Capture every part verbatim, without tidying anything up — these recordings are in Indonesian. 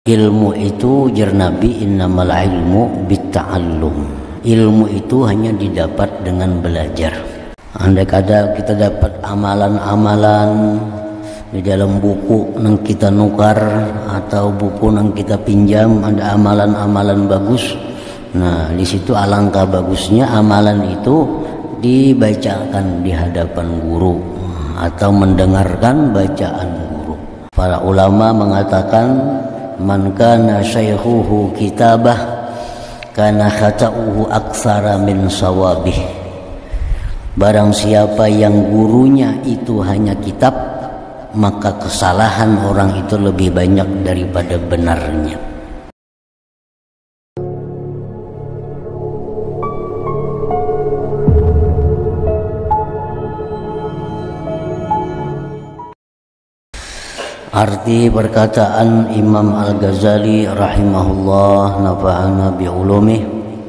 Ilmu itu jar Nabi innamal ilmu bitta'allum. Ilmu itu hanya didapat dengan belajar. Andai kata kita dapat amalan-amalan di dalam buku nang kita nukar atau buku nang kita pinjam, ada amalan-amalan bagus. Nah, di situ alangkah bagusnya amalan itu dibacakan di hadapan guru atau mendengarkan bacaan guru. Para ulama mengatakan man kana syaikhuhu kitabah kana khata'uhu aktsara min sawabih. Barang siapa yang gurunya itu hanya kitab, maka kesalahan orang itu lebih banyak daripada benarnya. Arti perkataan Imam Al-Ghazali rahimahullah nafa'ana bi'ulumih,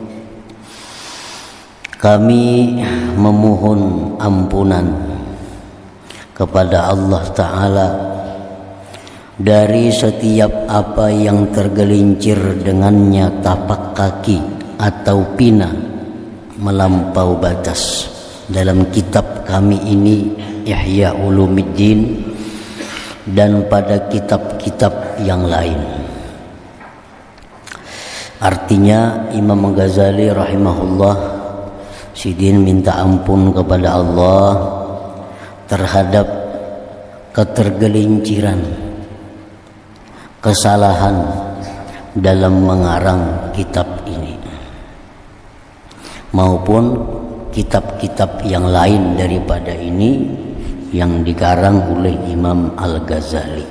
kami memohon ampunan kepada Allah Ta'ala dari setiap apa yang tergelincir dengannya tapak kaki atau pina melampau batas dalam kitab kami ini Ihya Ulumiddin dan pada kitab-kitab yang lain. Artinya Imam Ghazali rahimahullah sidin minta ampun kepada Allah terhadap ketergelinciran, kesalahan dalam mengarang kitab ini maupun kitab-kitab yang lain daripada ini yang dikarang oleh Imam Al-Ghazali,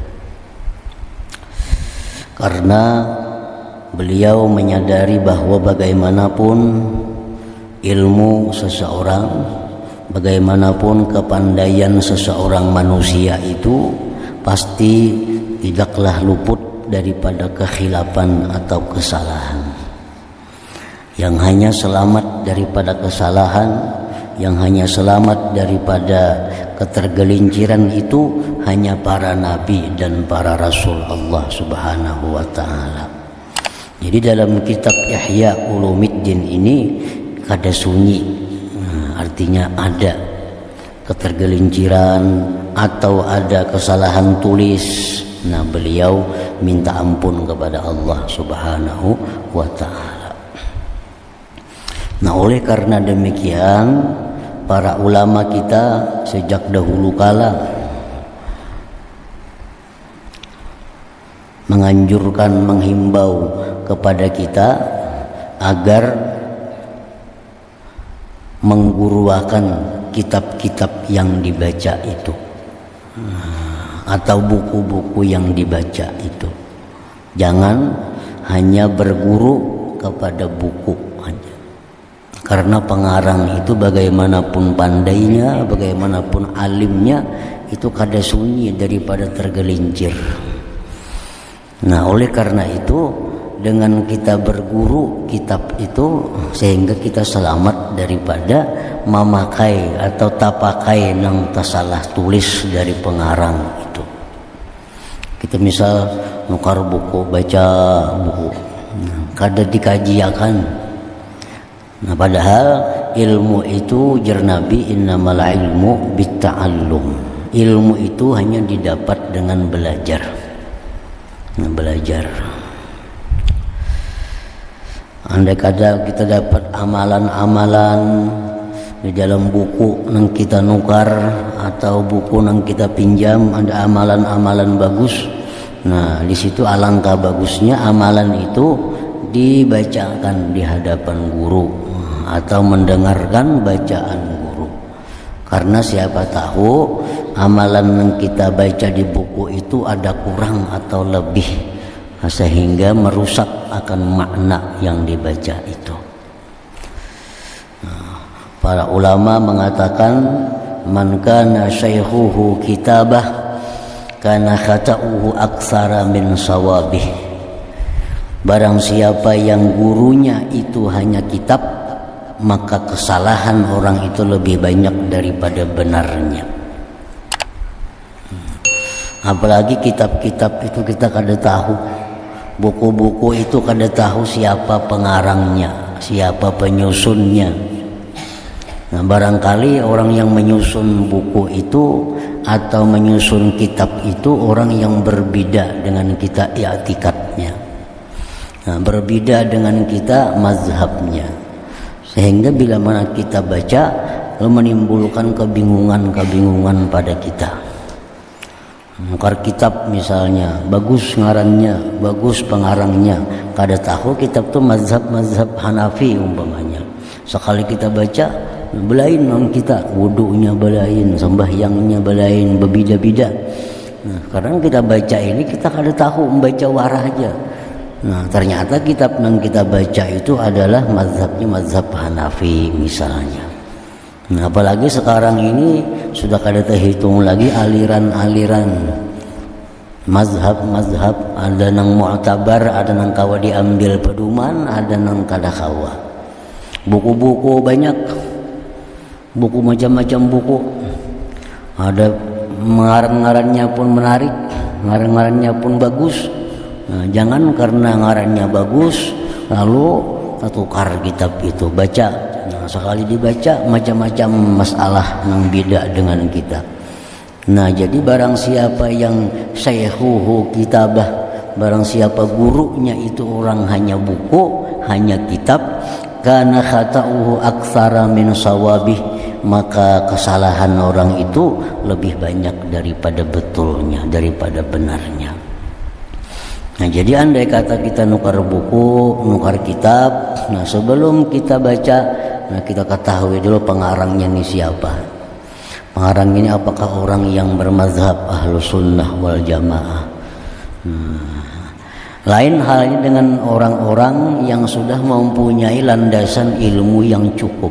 karena beliau menyadari bahwa bagaimanapun ilmu seseorang, bagaimanapun kepandaian seseorang manusia itu pasti tidaklah luput daripada kekhilafan atau kesalahan. Yang hanya selamat daripada kesalahan, yang hanya selamat daripada ketergelinciran itu hanya para nabi dan para rasul Allah Subhanahu wa taala. Jadi dalam kitab Ihya Ulumiddin ini kada sunyi, nah, artinya ada ketergelinciran atau ada kesalahan tulis. Nah, beliau minta ampun kepada Allah Subhanahu wa taala. Nah, oleh karena demikian para ulama kita sejak dahulu kala menganjurkan, menghimbau kepada kita agar mengguruakan kitab-kitab yang dibaca itu atau buku-buku yang dibaca itu. Jangan hanya berguru kepada buku aja. Karena pengarang itu bagaimanapun pandainya, bagaimanapun alimnya, itu kada sunyi daripada tergelincir. Nah, oleh karena itu dengan kita berguru kitab itu sehingga kita selamat daripada memakai atau tapakai nang tasalah tulis dari pengarang itu. Kita misal nukar buku, baca buku, kada dikajiakan. Nah, padahal ilmu itu jar Nabi innamal ilmu bitta'allum. Ilmu itu hanya didapat dengan belajar. Nah, belajar. Andai kata kita dapat amalan-amalan di dalam buku nang kita nukar atau buku nang kita pinjam, ada amalan-amalan bagus. Nah, di situ alangkah bagusnya amalan itu dibacakan di hadapan guru atau mendengarkan bacaan guru. Karena siapa tahu amalan yang kita baca di buku itu ada kurang atau lebih, sehingga merusak akan makna yang dibaca itu. Para ulama mengatakan man kana syaikhuhu kitabah kana khata'uhu aktsara min sawabih. Barang siapa yang gurunya itu hanya kitab, maka kesalahan orang itu lebih banyak daripada benarnya. Apalagi kitab-kitab itu kita kada tahu Buku-buku itu kada tahu siapa pengarangnya, siapa penyusunnya. Nah, barangkali orang yang menyusun buku itu atau menyusun kitab itu orang yang berbeda dengan kita i'tikadnya. Nah, berbeda dengan kita mazhabnya. Sehingga bila mana kita baca lalu menimbulkan kebingungan-kebingungan pada kita. Nukar kitab misalnya, bagus ngarannya, bagus pengarangnya, kada tahu kitab itu mazhab-mazhab Hanafi umpamanya. Sekali kita baca, belain non kita, wudunya belain, sembahyangnya belain, berbeda-beda. Nah, karena kita baca ini kita kada tahu membaca warah aja. Nah, ternyata kitab yang kita baca itu adalah mazhabnya mazhab Hanafi misalnya. Nah, apalagi sekarang ini sudah kada terhitung lagi aliran-aliran mazhab-mazhab, ada nang mu'tabar, ada nang kawa diambil pedoman, ada nang kada kawa. Buku-buku banyak, buku macam-macam buku. Ada ngarang-ngarannya pun menarik, ngarang-ngarannya pun bagus. Nah, jangan karena ngarannya bagus lalu tukar kitab itu baca. Nah, sekali dibaca macam-macam masalah yang beda dengan kita. Nah, jadi barang siapa yang syaihuhu kitabah, barang siapa gurunya itu orang hanya buku, hanya kitab, kana khata'uhu aktsara min sawabih, maka kesalahan orang itu lebih banyak daripada betulnya, daripada benarnya. Nah, jadi andai kata kita nukar buku, nukar kitab, nah sebelum kita baca, nah kita ketahui dulu pengarangnya ini siapa. Pengarang ini apakah orang yang bermazhab Ahlus Sunnah wal Jamaah. Nah, lain halnya dengan orang-orang yang sudah mempunyai landasan ilmu yang cukup.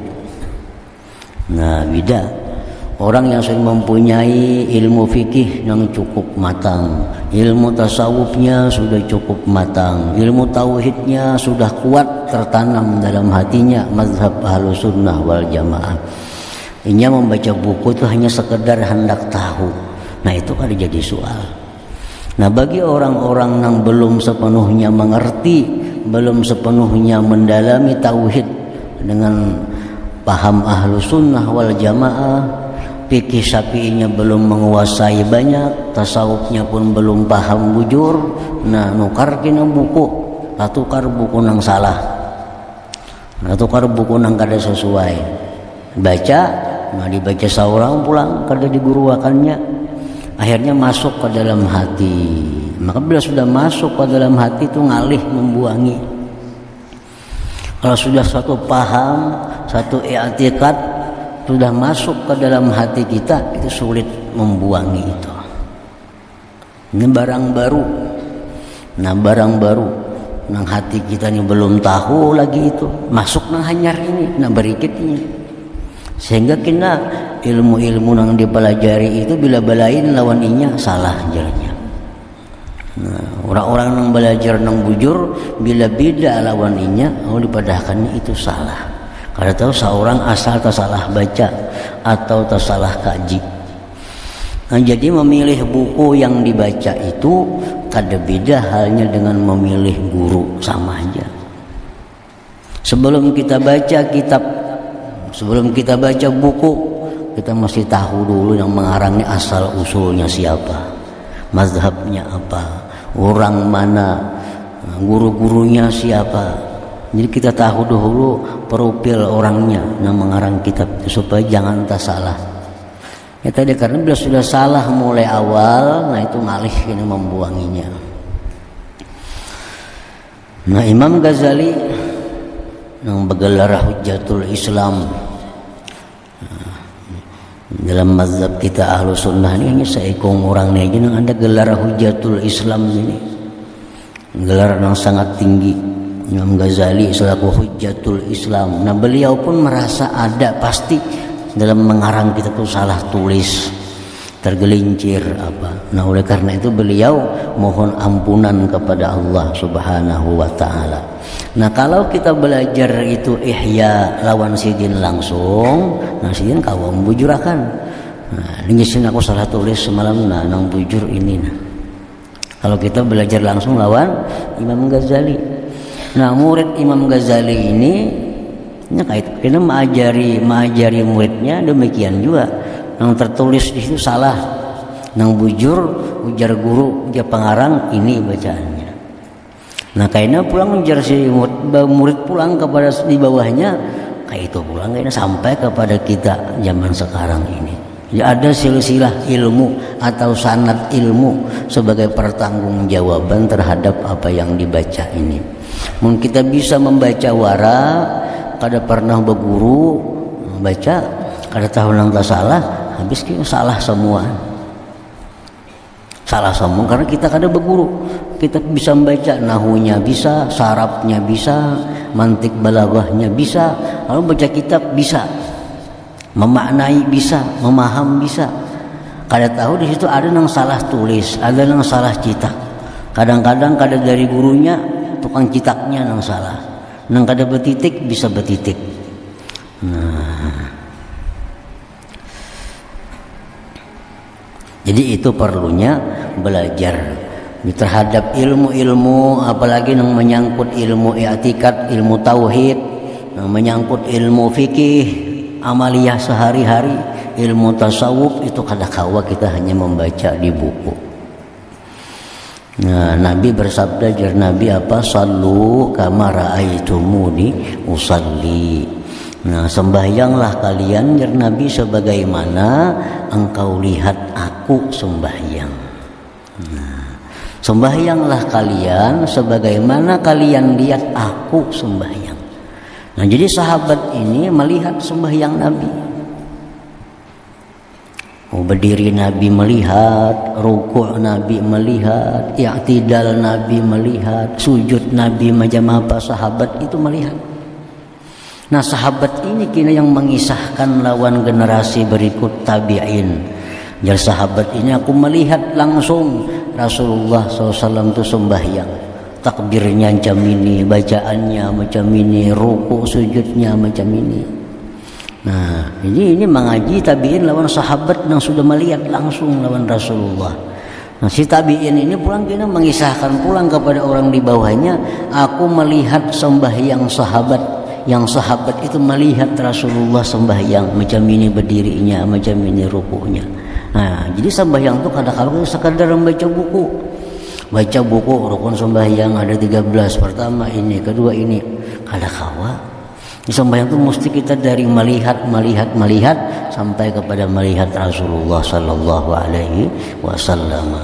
Nah, beda. Orang yang sudah mempunyai ilmu fikih yang cukup matang, ilmu tasawufnya sudah cukup matang, ilmu tauhidnya sudah kuat tertanam dalam hatinya, mazhab Ahlus Sunnah wal Jamaah. Inya membaca buku itu hanya sekedar hendak tahu. Nah, itu kan jadi soal. Nah, bagi orang-orang yang belum sepenuhnya mengerti, belum sepenuhnya mendalami tauhid dengan paham Ahlus Sunnah wal Jamaah, fikih syafi'inya belum menguasai banyak, tasawufnya pun belum paham bujur. Nah, nukar kena buku, tukar buku nang salah, nah, tukar buku nang kada sesuai. Baca, nah dibaca seorang pulang kada diguruakannya, akhirnya masuk ke dalam hati. Maka bila sudah masuk ke dalam hati itu ngalih membuangi. Kalau sudah satu paham, satu i'tikad sudah masuk ke dalam hati kita, itu sulit membuangi itu. Ini barang baru. Nah, barang baru nang hati kita ini belum tahu lagi itu masuk nang hanyar ini, nah berikutnya. Sehingga kena ilmu-ilmu nang dipelajari itu bila belain lawan inya salah jalannya. Nah, orang-orang nang belajar nang bujur bila beda lawan inya, oh dipadahkannya itu salah. Kada tahu seorang asal tersalah baca atau tersalah kaji. Nah, jadi memilih buku yang dibaca itu kada beda halnya dengan memilih guru, sama aja. Sebelum kita baca kitab, sebelum kita baca buku, kita mesti tahu dulu yang mengarangnya asal usulnya siapa, mazhabnya apa, orang mana, guru-gurunya siapa. Jadi kita tahu dulu profil orangnya yang mengarang kitab itu supaya jangan tak salah. Ya tadi karena bila sudah salah mulai awal, nah itu ngalih ini membuanginya. Nah, Imam Ghazali yang bergelar Hujjatul Islam, nah, dalam mazhab kita Ahlus Sunnah ini hanya seekong orang aja yang ada gelar Hujjatul Islam ini, gelar yang sangat tinggi. Imam Ghazali selaku Hujjatul Islam. Nah, beliau pun merasa ada pasti dalam mengarang kita tuh salah tulis, tergelincir apa. Nah, oleh karena itu beliau mohon ampunan kepada Allah Subhanahu wa taala. Nah, kalau kita belajar itu ihya lawan sidin langsung, nah sidin kawam bujurakan. Nah, ini sini aku salah tulis semalam, nah nang bujur ini nah. Kalau kita belajar langsung lawan Imam Ghazali. Nah, murid Imam Ghazali ini nya kait kena mengajari mengajari muridnya demikian juga. Yang tertulis di situ salah, nang bujur ujar guru ujar pengarang ini bacaannya. Nah, kayaknya pulang ujar si murid, murid pulang kepada di bawahnya, kayak itu pulang kayaknya sampai kepada kita zaman sekarang ini. Jadi ada silsilah ilmu atau sanad ilmu sebagai pertanggungjawaban terhadap apa yang dibaca ini. Mungkin kita bisa membaca wara, kada pernah berguru baca, kada tahu nang tak salah, habis kita salah semua. Salah semua karena kita kada berguru. Kita bisa membaca nahunya bisa, sarafnya bisa, mantik balaghahnya bisa, lalu baca kitab bisa. Memaknai bisa, memaham bisa. Kada tahu di situ ada yang salah tulis, ada yang salah cetak. Kadang-kadang kada dari gurunya, tukang cetaknya yang salah. Nang kada betitik bisa betitik. Nah. Jadi itu perlunya belajar terhadap ilmu-ilmu, apalagi yang menyangkut ilmu i'tikad, ilmu tauhid, yang menyangkut ilmu fikih, amaliyah sehari-hari, ilmu tasawuf itu kadang-kala kita hanya membaca di buku. Nah, Nabi bersabda, jar Nabi apa? Sallu kama ra'aitumuni usalli. Nah, sembahyanglah kalian jar Nabi sebagaimana engkau lihat aku sembahyang. Nah, sembahyanglah kalian sebagaimana kalian lihat aku sembahyang. Nah, jadi sahabat ini melihat sembahyang Nabi. Oh, berdiri Nabi melihat, rukuk Nabi melihat, i'tidal Nabi melihat, sujud Nabi macam apa sahabat itu melihat. Nah, sahabat ini kini yang mengisahkan lawan generasi berikut tabi'in. Jadi sahabat ini aku melihat langsung Rasulullah shallallahu alaihi wasallam itu sembahyang. Takbirnya macam ini, bacaannya macam ini, ruku sujudnya macam ini. Nah, ini ini mengaji tabi'in lawan sahabat yang sudah melihat langsung lawan Rasulullah. Nah, si tabi'in ini pulang kini mengisahkan pulang kepada orang di bawahnya, aku melihat sembahyang sahabat, yang sahabat itu melihat Rasulullah sembahyang macam ini berdirinya, macam ini rukunya. Nah, jadi sembahyang itu kadang-kadang sekadar membaca buku. Baca buku rukun sembahyang ada tiga belas, pertama ini, kedua ini. Kadang-kadang sembahyang itu mesti kita dari melihat, melihat, melihat sampai kepada melihat Rasulullah sallallahu alaihi wasallam.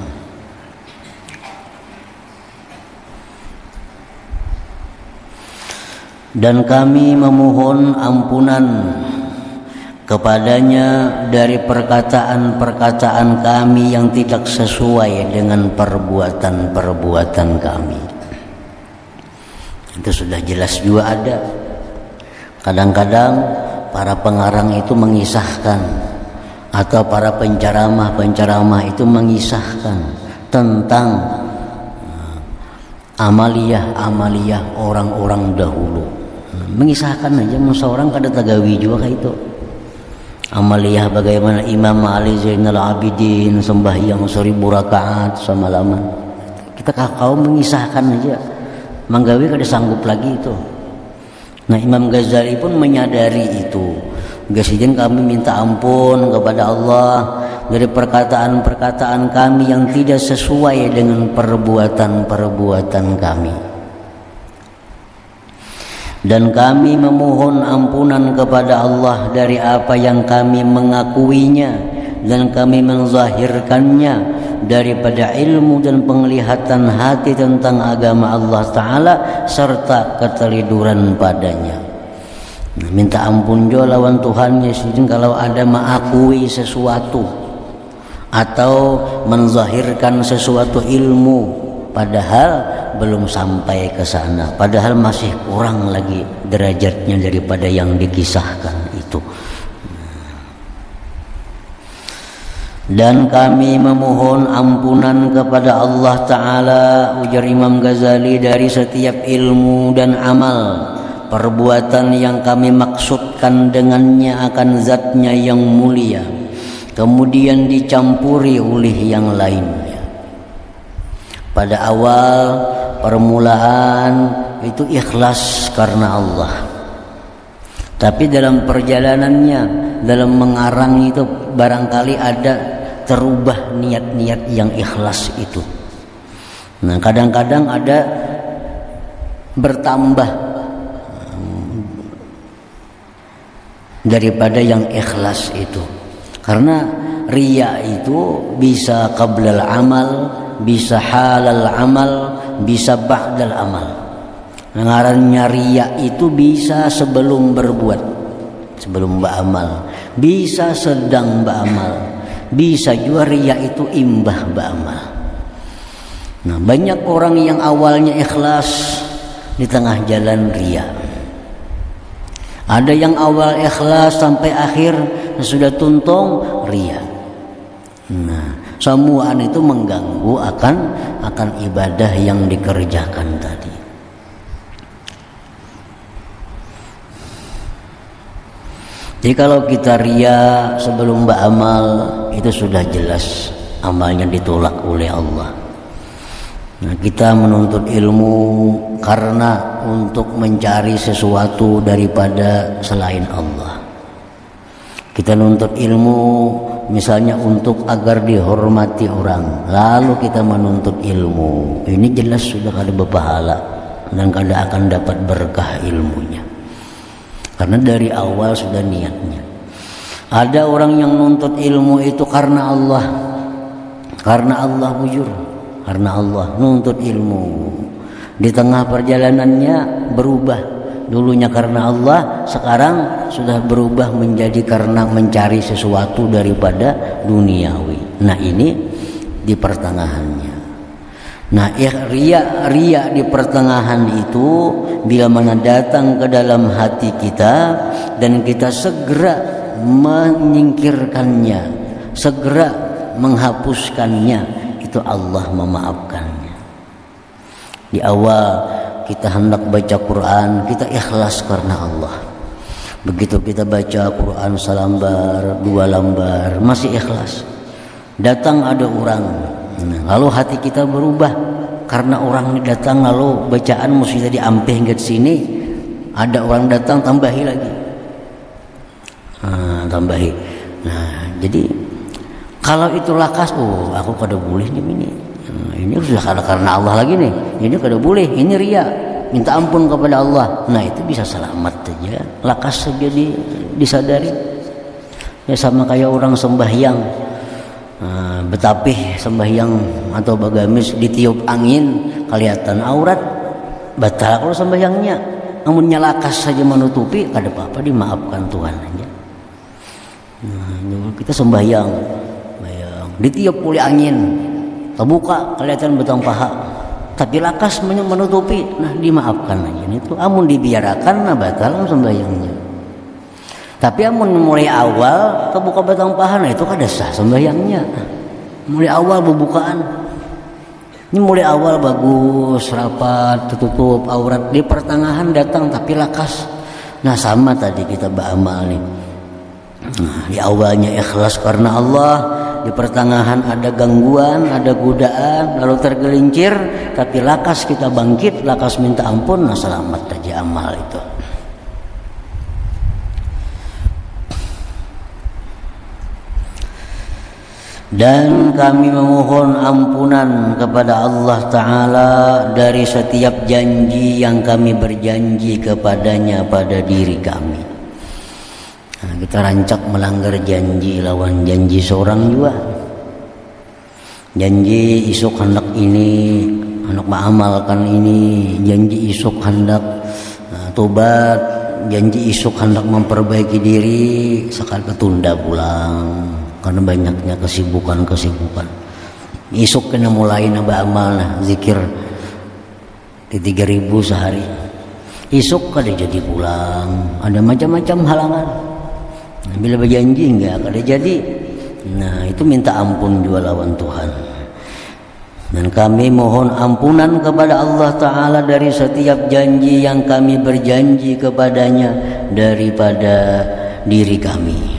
Dan kami memohon ampunan kepadanya dari perkataan-perkataan kami yang tidak sesuai dengan perbuatan-perbuatan kami. Itu sudah jelas juga ada. Kadang-kadang para pengarang itu mengisahkan atau para penceramah-penceramah itu mengisahkan tentang amaliyah-amaliyah orang-orang dahulu. Mengisahkan aja seorang kada tagawi juga kayak itu. Amaliyah bagaimana Imam Ali Zainal Abidin sembahyang seribu rakaat semalaman. Kita kau mengisahkan aja, manggawi kada sanggup lagi itu. Nah, Imam Ghazali pun menyadari itu. Gasiden kami minta ampun kepada Allah dari perkataan-perkataan kami yang tidak sesuai dengan perbuatan-perbuatan kami. Dan kami memohon ampunan kepada Allah dari apa yang kami mengakuinya dan kami menzahirkannya daripada ilmu dan penglihatan hati tentang agama Allah Ta'ala serta keteliduran padanya. Nah, minta ampun jo lawan Tuhannya sidin kalau ada mengakui sesuatu atau menzahirkan sesuatu ilmu padahal belum sampai ke sana, padahal masih kurang lagi derajatnya daripada yang dikisahkan itu. Dan kami memohon ampunan kepada Allah Ta'ala, ujar Imam Ghazali, dari setiap ilmu dan amal perbuatan yang kami maksudkan dengannya akan zatnya yang mulia kemudian dicampuri oleh yang lainnya. Pada awal permulaan itu ikhlas karena Allah. Tapi dalam perjalanannya, dalam mengarang itu barangkali ada terubah niat-niat yang ikhlas itu. Nah, kadang-kadang ada bertambah daripada yang ikhlas itu. Karena riya itu bisa qablal amal, bisa halal amal, bisa ba'dal amal. Ngarannya riya itu bisa sebelum berbuat, sebelum beramal, bisa sedang beramal, bisa juga riya itu imbah beramal. Nah, banyak orang yang awalnya ikhlas di tengah jalan riya. Ada yang awal ikhlas sampai akhir sudah tuntung riya. Nah, semuaan itu mengganggu akan akan ibadah yang dikerjakan tadi. Jadi kalau kita riya sebelum beramal itu sudah jelas amalnya ditolak oleh Allah. Nah, kita menuntut ilmu karena untuk mencari sesuatu daripada selain Allah. Kita nuntut ilmu misalnya untuk agar dihormati orang, lalu kita menuntut ilmu. Ini jelas sudah ada berpahala dan kada akan dapat berkah ilmunya. Karena dari awal sudah niatnya. Ada orang yang nuntut ilmu itu karena Allah. Karena Allah bujur. Karena Allah nuntut ilmu. Di tengah perjalanannya berubah. Dulunya karena Allah, sekarang sudah berubah menjadi karena mencari sesuatu daripada duniawi. Nah, ini di pertengahannya. Nah, riya riya di pertengahan itu bila mana datang ke dalam hati kita dan kita segera menyingkirkannya, segera menghapuskannya, itu Allah memaafkannya. Di awal kita hendak baca Quran, kita ikhlas karena Allah. Begitu kita baca Quran selembar, dua lembar, masih ikhlas. Datang ada orang, nah, lalu hati kita berubah karena orang ini datang, lalu bacaan mesti jadi ampeh hingga sini. Ada orang datang, tambahi lagi, nah, tambahi. Nah, jadi kalau itu lakas, oh aku kada boleh nih ini. Nah, ini sudah kada karena Allah lagi nih. Ini kada boleh, ini riya. Minta ampun kepada Allah. Nah, itu bisa selamat saja. Lakas saja di, disadari. Ya sama kayak orang sembahyang. Nah, betapih sembahyang atau bagamis ditiup angin kelihatan aurat, batal kalau sembahyangnya. Namun nyalakas saja menutupi, kada apa-apa, dimaafkan Tuhan aja. Nah, kita sembahyang, sembahyang ditiup oleh angin, terbuka kelihatan betang paha, tapi lakas menutupi, nah dimaafkan aja. Itu amun dibiarkan, nah batal sembahyangnya. Tapi amun mulai awal terbuka batang paha, nah itu kada sah sembahyangnya. Mulai awal pembukaan, ini mulai awal bagus, rapat, tertutup aurat, di pertengahan datang tapi lakas. Nah, sama tadi kita beramal nih. Nah, di awalnya ikhlas karena Allah, di pertengahan ada gangguan, ada godaan, lalu tergelincir, tapi lakas kita bangkit, lakas minta ampun, nah selamat aja amal itu. Dan kami memohon ampunan kepada Allah Ta'ala dari setiap janji yang kami berjanji kepadanya pada diri kami. Nah, kita rancak melanggar janji, lawan janji seorang juga. Janji isuk hendak ini, hendak mengamalkan ini, janji isuk hendak nah, tobat, janji isuk hendak memperbaiki diri, sekarang ketunda pulang. Karena banyaknya kesibukan-kesibukan. Isuk kena mulai nambah amal nah, zikir di tiga ribu sehari. Isuk kada jadi pulang, ada macam-macam halangan. Nah, bila berjanji enggak kada jadi. Nah, itu minta ampun juga lawan Tuhan. Dan kami mohon ampunan kepada Allah Ta'ala dari setiap janji yang kami berjanji kepadanya daripada diri kami.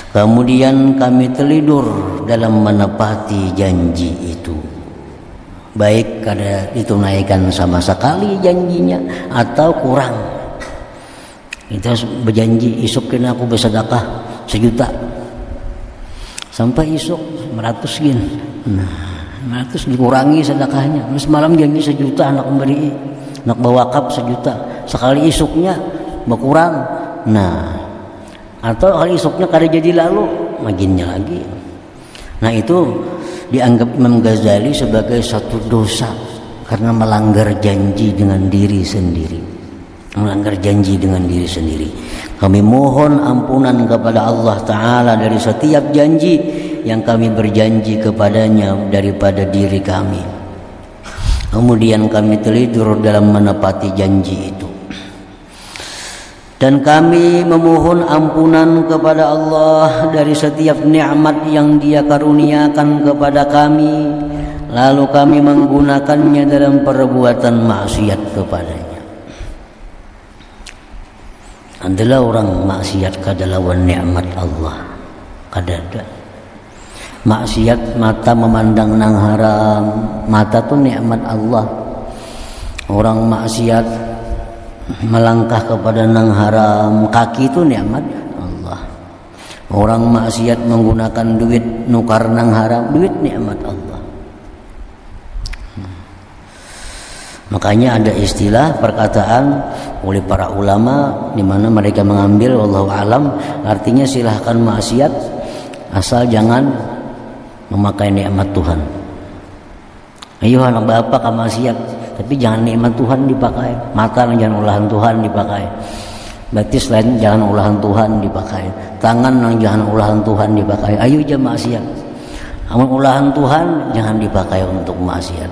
Kemudian kami terlidur dalam menepati janji itu. baik kada ditunaikan sama sekali janjinya atau kurang. Kita berjanji isuk kena aku bersedekah sejuta, sampai isuk meratus gin, nah meratus dikurangi sedekahnya, terus malam janji sejuta anak memberi, anak bawa wakaf sejuta, sekali isuknya berkurang, nah atau kali isuknya kada jadi lalu maginnya lagi. Nah itu dianggap Imam Ghazali sebagai satu dosa karena melanggar janji dengan diri sendiri, melanggar janji dengan diri sendiri. Kami mohon ampunan kepada Allah Ta'ala dari setiap janji yang kami berjanji kepadanya daripada diri kami, kemudian kami terlidur dalam menepati janji itu. Dan kami memohon ampunan kepada Allah dari setiap nikmat yang Dia karuniakan kepada kami, lalu kami menggunakannya dalam perbuatan maksiat kepadanya. Adalah orang maksiat kada lawan nikmat Allah, kada ada. Maksiat mata memandang nang haram, mata tu nikmat Allah. Orang maksiat melangkah kepada nang haram, kaki itu nikmat Allah. Orang maksiat menggunakan duit nukar nang haram, duit nikmat Allah. hmm. Makanya ada istilah perkataan oleh para ulama di mana mereka mengambil wallahu alam artinya silahkan maksiat asal jangan memakai nikmat Tuhan. Ayo anak bapak kamu maksiat tapi jangan nikmat Tuhan dipakai, mata jangan olahan Tuhan dipakai, berarti selain jangan olahan Tuhan dipakai, tangan jangan olahan Tuhan dipakai. Ayo aja maksiat, amun olahan Tuhan jangan dipakai untuk maksiat.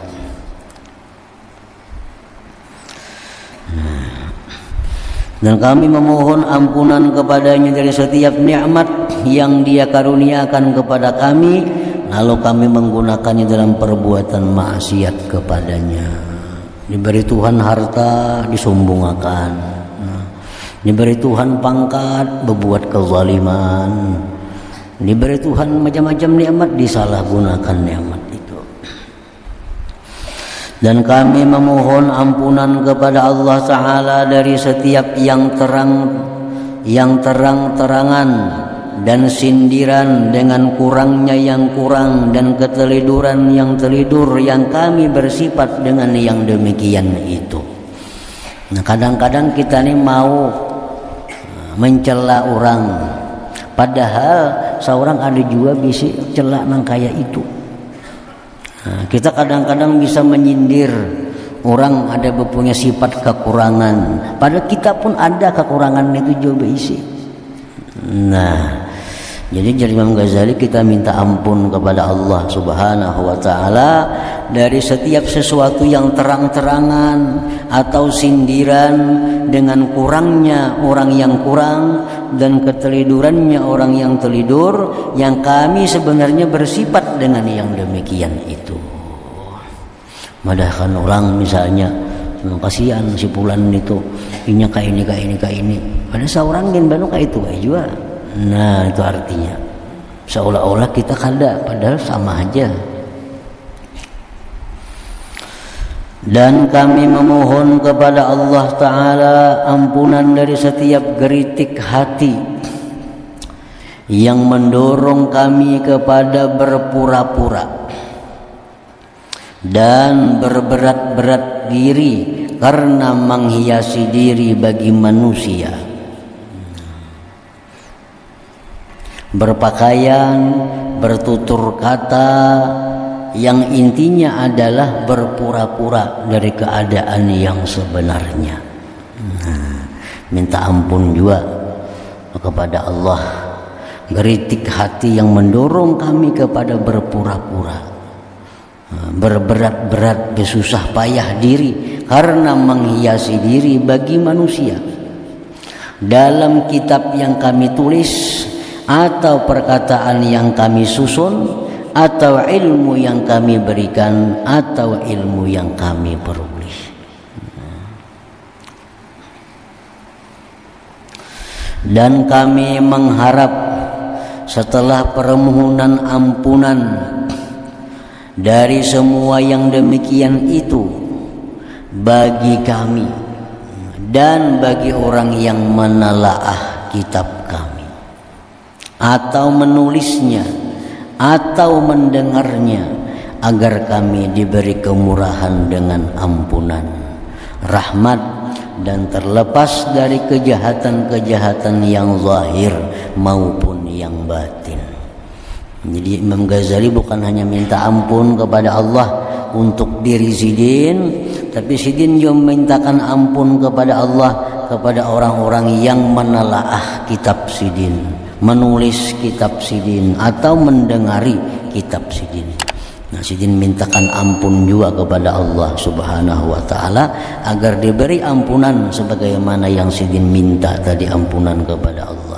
Nah, dan kami memohon ampunan kepadanya dari setiap nikmat yang Dia karuniakan kepada kami, lalu kami menggunakannya dalam perbuatan maksiat kepadanya. Diberi Tuhan harta disombongkan, nah, diberi Tuhan pangkat berbuat kezaliman, diberi Tuhan macam-macam nikmat disalahgunakan nikmat itu. Dan kami memohon ampunan kepada Allah Ta'ala dari setiap yang terang yang terang-terangan dan sindiran dengan kurangnya yang kurang dan keteliduran yang telidur yang kami bersifat dengan yang demikian itu. Nah, kadang-kadang kita ini mau mencela orang, padahal seorang ada juga bisa celak nang kayak itu. Nah, kita kadang-kadang bisa menyindir orang ada mempunyai sifat kekurangan, padahal kita pun ada kekurangan itu juga isi. Nah, jadi dari Imam Ghazali kita minta ampun kepada Allah Subhanahu wa Ta'ala dari setiap sesuatu yang terang-terangan atau sindiran dengan kurangnya orang yang kurang dan ketelidurannya orang yang telidur yang kami sebenarnya bersifat dengan yang demikian itu. Madahkan orang misalnya, kasihan si Pulan itu inya kayak ini kayak ini kayak ini, ada seorang yang baru kayak itu kayak juga. Nah itu artinya seolah-olah kita kada, padahal sama aja. Dan kami memohon kepada Allah Ta'ala ampunan dari setiap geritik hati yang mendorong kami kepada berpura-pura dan berberat-berat diri karena menghiasi diri bagi manusia, berpakaian, bertutur kata yang intinya adalah berpura-pura dari keadaan yang sebenarnya. Nah, minta ampun juga kepada Allah geritik hati yang mendorong kami kepada berpura-pura, berberat-berat, bersusah payah diri karena menghiasi diri bagi manusia. Dalam kitab yang kami tulis atau perkataan yang kami susun atau ilmu yang kami berikan atau ilmu yang kami peroleh. Dan kami mengharap setelah permohonan ampunan dari semua yang demikian itu bagi kami dan bagi orang yang menelaah kitab kami atau menulisnya atau mendengarnya, agar kami diberi kemurahan dengan ampunan, rahmat, dan terlepas dari kejahatan-kejahatan yang zahir maupun yang batin. Jadi Imam Ghazali bukan hanya minta ampun kepada Allah untuk diri Sidin, tapi Sidin juga memintakan ampun kepada Allah kepada orang-orang yang menelaah kitab Sidin, menulis kitab Sidin atau mendengari kitab Sidin. Nah, Sidin mintakan ampun juga kepada Allah Subhanahu wa taala agar diberi ampunan sebagaimana yang Sidin minta tadi ampunan kepada Allah.